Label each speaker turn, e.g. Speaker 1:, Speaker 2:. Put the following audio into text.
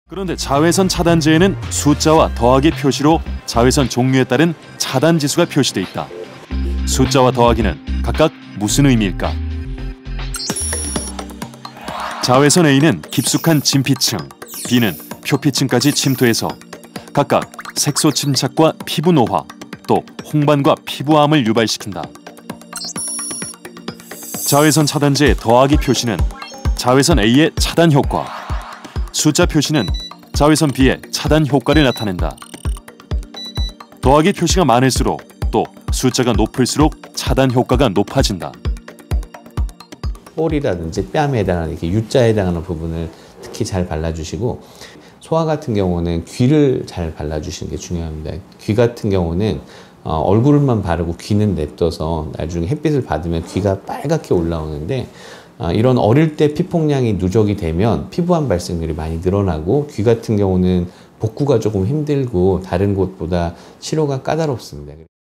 Speaker 1: 그런데 자외선 차단제에는 숫자와 더하기 표시로 자외선 종류에 따른 차단 지수가 표시돼 있다. 숫자와 더하기는 각각 무슨 의미일까? 자외선 A는 깊숙한 진피층, B는 표피층까지 침투해서 각각 색소 침착과 피부 노화, 또 홍반과 피부암을 유발시킨다. 자외선 차단제의 더하기 표시는 자외선 A의 차단 효과, 숫자 표시는 자외선 B의 차단 효과를 나타낸다. 더하기 표시가 많을수록 또 숫자가 높을수록 차단 효과가 높아진다.
Speaker 2: 볼이라든지 뺨에 해당하는 이렇게 U자에 해당하는 부분을 특히 잘 발라주시고, 소아 같은 경우는 귀를 잘 발라주시는 게 중요합니다. 귀 같은 경우는 얼굴만 바르고 귀는 냅둬서 나중에 햇빛을 받으면 귀가 빨갛게 올라오는데, 이런 어릴 때 피폭량이 누적이 되면 피부암 발생률이 많이 늘어나고, 귀 같은 경우는 복구가 조금 힘들고 다른 곳보다 치료가 까다롭습니다.